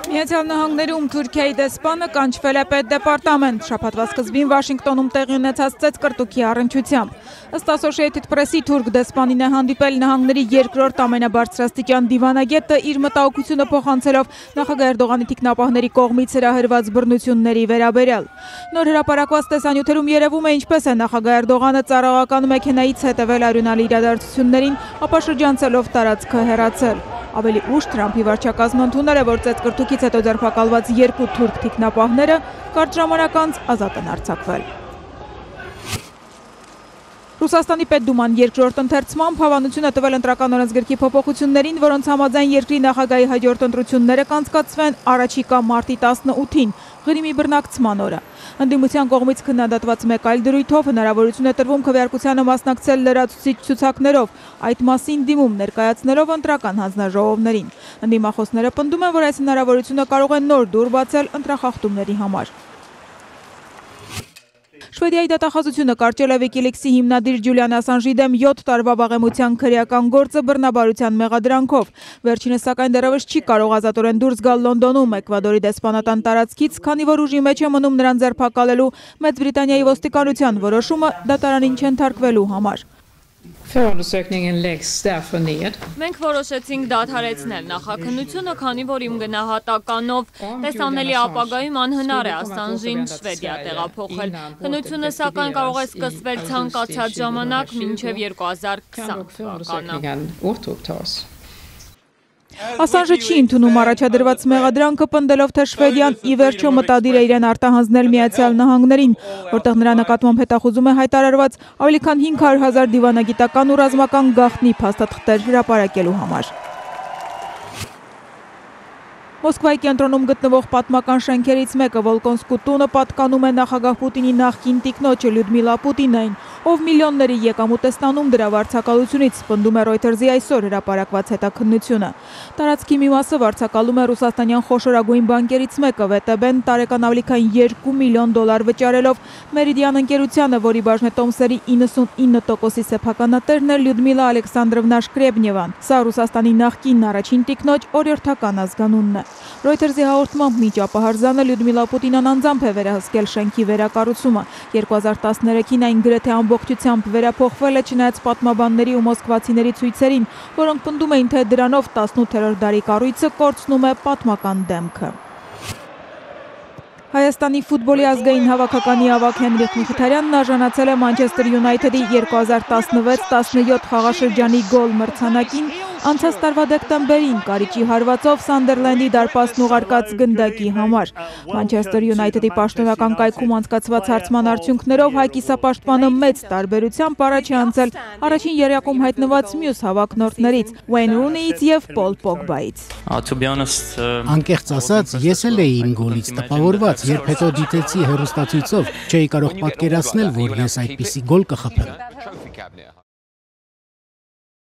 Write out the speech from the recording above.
Միացյալ Նահանգներում Թուրքիայի դեսպանը կանչվել է պետդեպարտամենտ, շաբաթվա սկզբին Վաշինգտոնում տեղի ունեցած ծեծկռտուքի առնչությամբ։ Ըստ Associated Press-ի թուրք դեսպանին է հանդիպել նահանգների երկրորդ ամենաբարձրաստիճան դիվանագետը իր մտահոգությունը փոխանցելով նախագահ Էրդողանի թիկնապահների կողմից հրահրված բռնությունների վերաբերյալ։ Նոր հրապարակված տեսանյութերում երևում է ինչպես է նախագահ Էրդողանը ծառայական մեքենայից հետևել արյունալի իրադարձություններին, ապա շրջանցելով տարածքը հեռացել։ Ավելի ուշ Թրամփի վարչակազմը ընդունել է, որ ծեծկռտուքից հետո ձերբակալված երկու թուրք թիկնապահները կարճ ժամանակ անց ազատ են արձակվել։ Ռուսաստանի պետդուման երկրորդ ընթերցմամբ հավանություն է տվել ընտրական օրենսգրքի փոփոխություններին, որոնց համաձայն երկրի նախագահի հաջորդ ընտրությունները կանցկացվեն առաջիկա մարտի 18-ին, Ղրիմի բռնակցման օրը։ Ընդդիմության կողմից քննադատված մեկ այլ դրույթով հնարավորություն է տրվում քվեարկությանը մասնակցել լրացուցիչ ցուցակներով, այդ մասին դիմում ներկայացնելով ընտրական հանձնաժողովներին։ Ընդդիմախոսները պնդում են, որ այս հնարավորությունը կարող է նոր դուռ բացել ընտրախախտումների համար։ Շվեդիայի դատախազությունը կարճել է Wikileaks-ի հիմնադիր Ջուլիան Ասանժի դեմ 7 տարվա վաղեմության քրեական գործը բռնաբարության մեղադրանքով։ Վերջինս սակայն դեռևս չի կարող ազատորեն դուրս գալ Լոնդոնում Էկվադորի դեսպանատան տարածքից, քանի որ ուժի մեջ է մնում նրան ձերբակալելու Մեծ Բրիտանիայի ոստիկանության որոշումը դատարանին չենթարկվելու համար։ Մենք որոշեցինք դադարեցնել նախաքննությունը, քանի որ իմ գնահատականով տեսանելի ապագայում անհնար է Ասանժին Շվեդիա տեղափոխել։ Քննությունը սակայն կարող է սկսվել ցանկացած ժամանակ մինչև 2020 թվականը։ Ասանժը չի ընդունում առաջադրված մեղադրանքը, պնդելով, թե Շվեդիան ի վերջո մտադիր է իրեն արտահանձնել Միացյալ Նահանգներին, որտեղ նրա նկատմամբ հետախուզում է հայտարարված ավելի քան 500,000 դիվանագիտական ու ռազմական գաղտնի փաստաթղթեր հրապարակելու համար։ Մոսկվայի կենտրոնում գտնվող պատմական շենքերից մեկը Վոլկոնսկու տունը պատկանում է նախագահ Պուտինի նախկին տիկնոջը Լյուդմիլա Պուտինային, ով միլիոնների եկամուտ է ստանում դրա վարձակալությունից, պնդում է Reuters-ի այսօր հրապարակված հետաքննությունը։ Տարածքի մի մասը վարձակալում է ռուսաստանյան խոշորագույն բանկերից մեկը VTB-ն տարեկան ավելի քան $2 միլիոն վճարելով Meridian ընկերությանը, որի բաժնետոմսերի 99%-ի սեփականատերն է Լյուդմիլա Ալեքսանդրովնա Շկրեբնևան։ Սա Ռուսաստանի նախկին առաջին տիկնոջ օրիորդական ազգանունն է։ Reuters-ի հաղորդմամբ միջ ապահարզանը Լյուդմիլա Պուտինան անձամբ է վերահսկել շենքի վերակառուցումը։ 2013-ին այն գրեթե ամբողջությամբ վերափոխվել է չնայած պատմաբանների ու մոսկվացիների ցույցերին, որոնք պնդում էին, թե դրանով 18-րդ դարի կառույցը կորցնում է պատմական դեմքը։ Հայաստանի ֆուտբոլի ազգային հավաքականի ավագ Հենրիխ Միխիթարյանն արժանացել է Մանչեսթեր Յունայթեդի 2016-17 խաղաշրջանի գոլ մրցանակին անցած տարվա դեկտեմբերին կարիճի հարվածով Սանդերլենդի դարպասն ուղարկած գնդակի համար։ Մանչեսթեր Յունայթեդի պաշտոնական կայքում անցկացված հարցման արդյունքներով հայ կիսապաշտպանը մեծ տարբերությամբ առաջ է անցել առաջին երյակում հայտնված մյուս հավակնորդներից՝ Ուեյն Ռունիից և Պոլ Պոգբայից։ Անկեղծ ասած, ես էլ էի իմ գոլից տպավորված, երբ հետո դիտեցի հեռուստացույցով, չէի կարող պատկերացնել, որ ես այդպիսի գոլ կխփեմ։